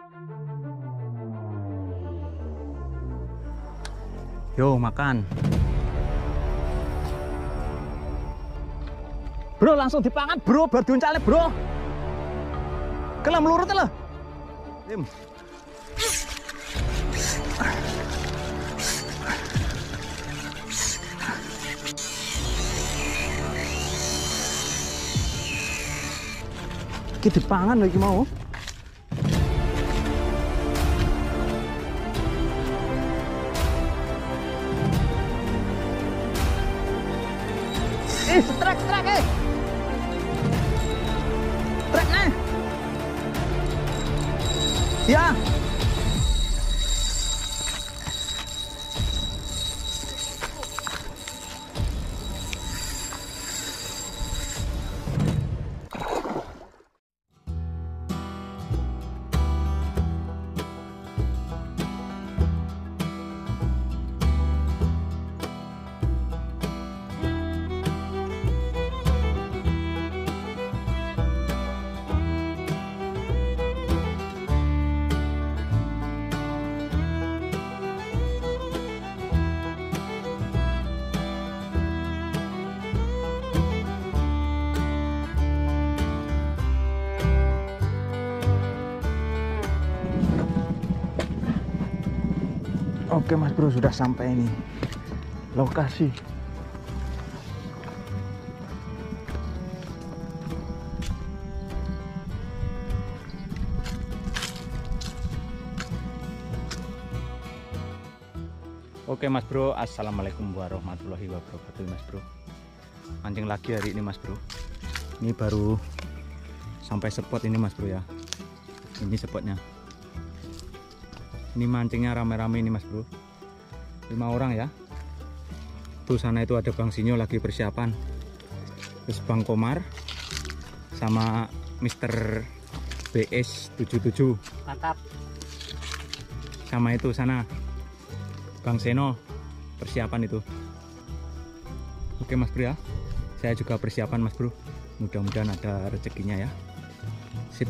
Yo, makan. Bro, langsung dipangan, bro. Baru diuncale, bro. Kelem lurut lah. Lim. Iki dipangan lho iki mau. Strek nih. Ya. Oke Mas Bro, sudah sampai ini lokasi. Oke Mas Bro, assalamualaikum warahmatullahi wabarakatuh Mas Bro. Mancing lagi hari ini Mas Bro. Ini baru sampai spot ini Mas Bro ya. Ini spotnya. Ini mancingnya rame-rame ini Mas Bro. 5 orang ya. Tuh sana itu ada Bang Sinyo lagi persiapan. Terus Bang Komar sama Mr. BS 77. Mantap. Sama itu sana Bang Seno persiapan itu. Oke Mas Bro ya. Saya juga persiapan Mas Bro. Mudah-mudahan ada rezekinya ya. Sip.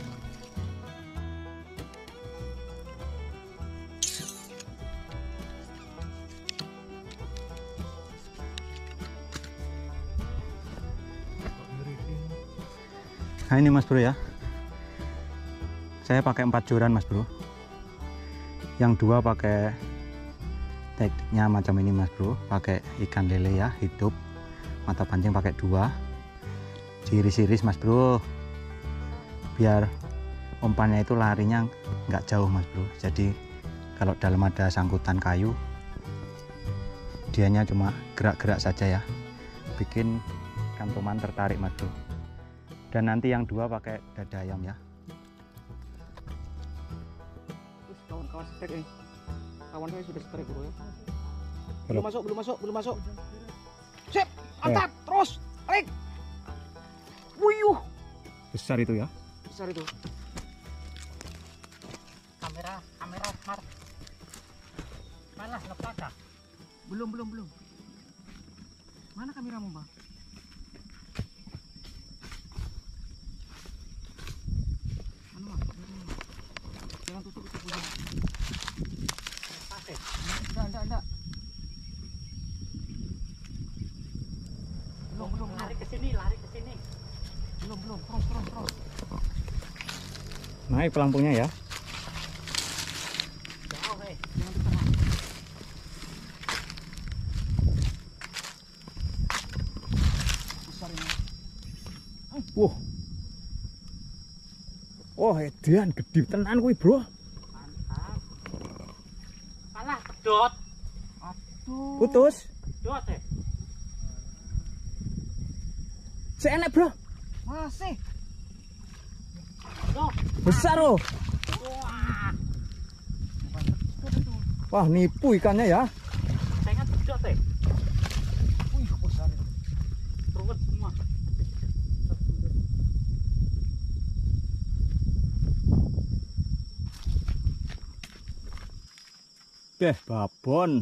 Nah ini Mas Bro ya, saya pakai 4 joran Mas Bro, yang 2 pakai tekniknya macam ini Mas Bro, pakai ikan lele ya, hidup, mata pancing pakai 2, diiris-iris Mas Bro, biar umpannya itu larinya nggak jauh Mas Bro. Jadi kalau dalam ada sangkutan kayu, dianya cuma gerak-gerak saja ya, bikin kantoman tertarik Mas Bro. Dan nanti yang 2 pakai dada ayam ya. Terus kawan-kawan strike kawan saya sudah strike bro ya. Belum masuk. Sip, mantap, terus, tarik. Wuyuh. Besar itu ya. Besar itu. Kamera, Mar. Malah lepas dah. Belum. Mana kameramu, Bang? Jangan tutup itu punya. Enggak. Belum. Lari ke sini. Belum. Terus. Naik pelampungnya ya. Jauh, jangan di tengah. Besar ini. Wah. Oh, edan gede tenan kuwi, Bro. Mantap. Kalah pedot. Aduh. Putus. Pedot ya. Seenak, Bro. Masih. Besar loh. Wah. Wah, nipu ikannya ya. Saya ingat pedot ya. Wih, besar itu. Ruwet semua. Babon.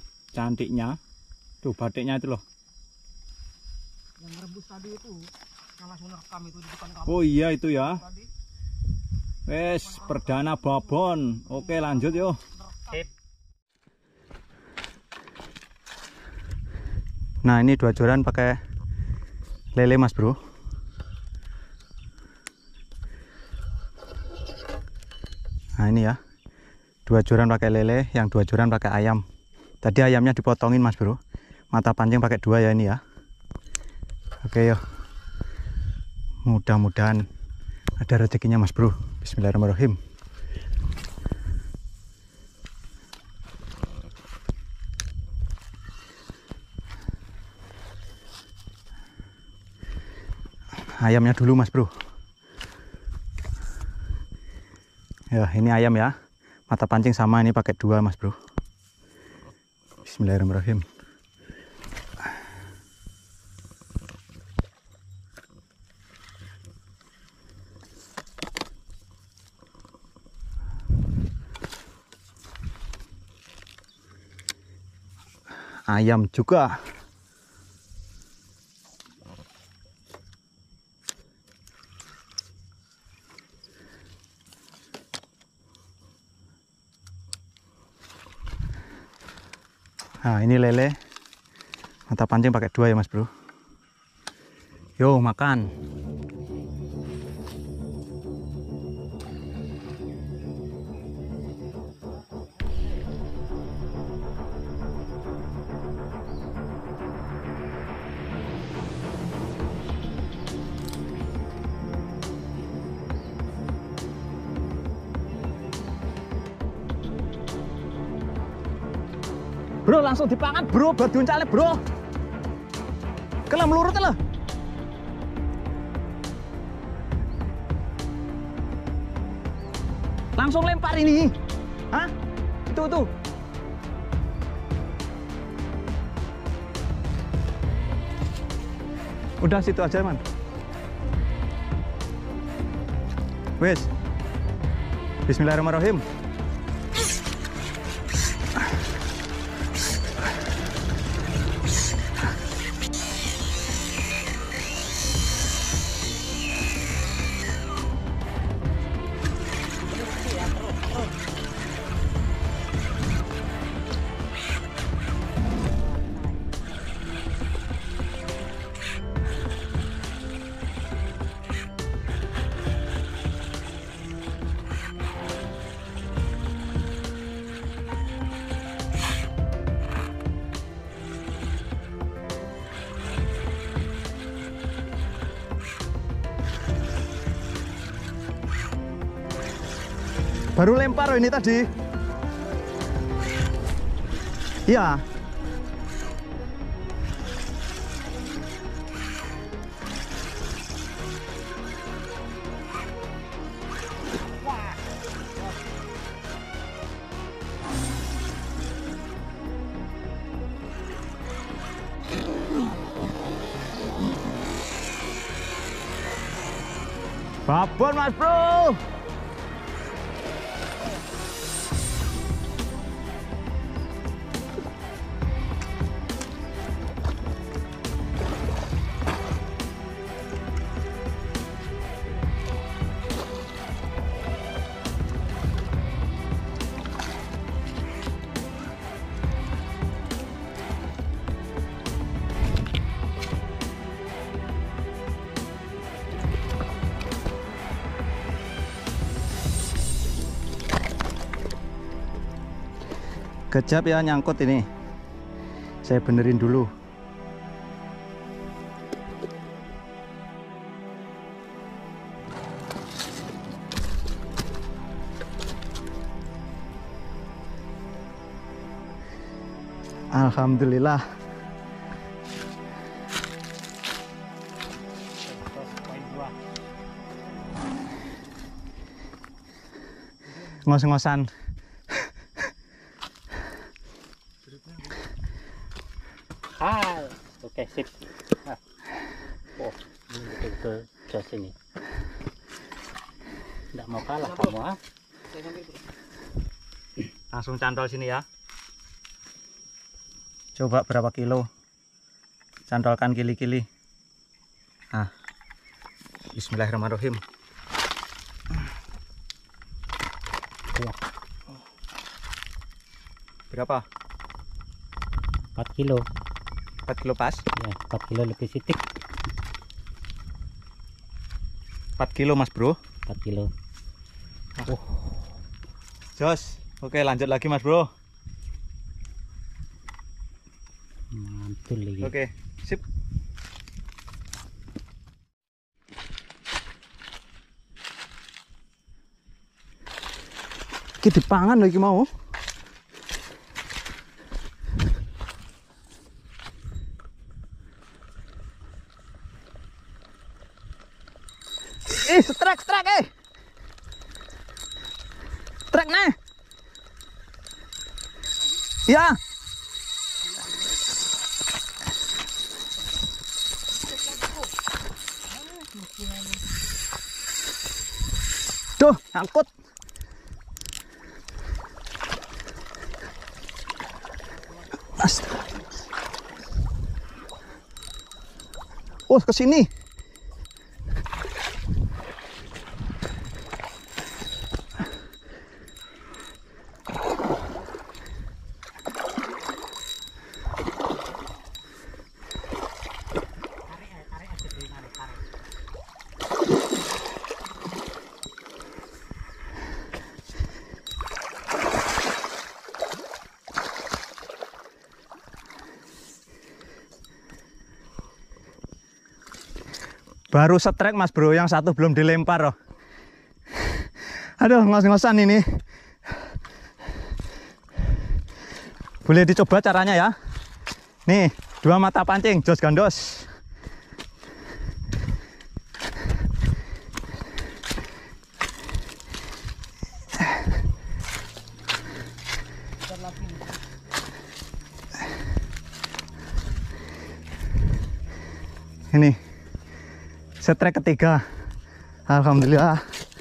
Cantiknya. Tuh batiknya itu loh. Yang rebus tadi itu Oh iya itu ya. Wes perdana babon. Oke lanjut yuk. Nah ini 2 joran pakai lele mas bro. Nah ini ya, 2 joran pakai lele, yang 2 joran pakai ayam. Tadi ayamnya dipotongin mas bro. Mata pancing pakai 2 ya ini ya. Oke yuk. Mudah-mudahan ada rezekinya mas bro. Bismillahirrahmanirrahim. Ayamnya dulu mas bro. Ya ini ayam ya. Mata pancing sama ini pakai 2 mas bro. Bismillahirrahmanirrahim. Ayam juga. Nah ini lele, mata pancing pakai 2 ya mas bro. Yo makan. Bro langsung dipangan bro, baduan cale bro. Kelem lurut lah. Langsung lempar ini. Hah? Itu. Udah situ aja man. Wes. Bismillahirrahmanirrahim. Baru lempar ini tadi. Iya. Babon mas bro. Kejap ya nyangkut ini. Saya benerin dulu. Alhamdulillah. Ngos-ngosan. Oke sip. Oh ini betul-betul jos ini. Nggak mau kalah kamu ah. Langsung cantol sini ya. Coba berapa kilo. Cantolkan kili-kili. Nah Bismillahirrahmanirrahim. Berapa? 4 kilo. 4 kilo pas? Ya, 4 kilo lebih sedikit. 4 kilo mas bro. 4 kilo. Jos. Oke lanjut lagi mas bro. Mantul lagi. Oke sip. Iki dipangan lagi mau. Strike strike nih. Ya. Tuh, angkut. Oh, ke sini. Baru setrek mas bro, yang satu belum dilempar. Aduh, ngos-ngosan ini. Boleh dicoba caranya ya. Nih, 2 mata pancing, jos gandos. Ini setrek ketiga. Alhamdulillah.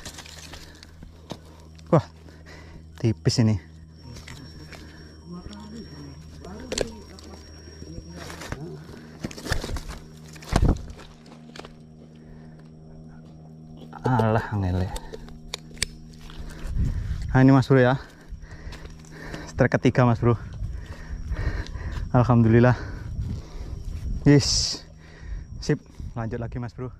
Wah, tipis ini. Alah ngele. Nah ini mas bro ya, strike ketiga mas bro. Alhamdulillah. Yes, sip. Lanjut lagi mas bro.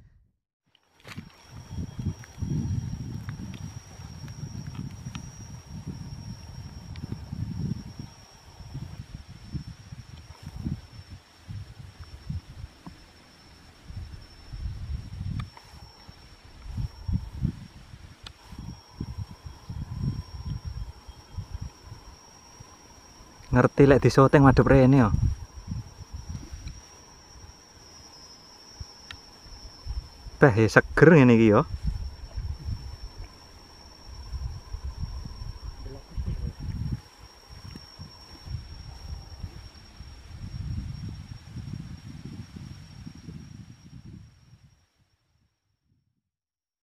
Ngerti lek disoteng madhep rene ya. Beh, ya seger ngene iki ya.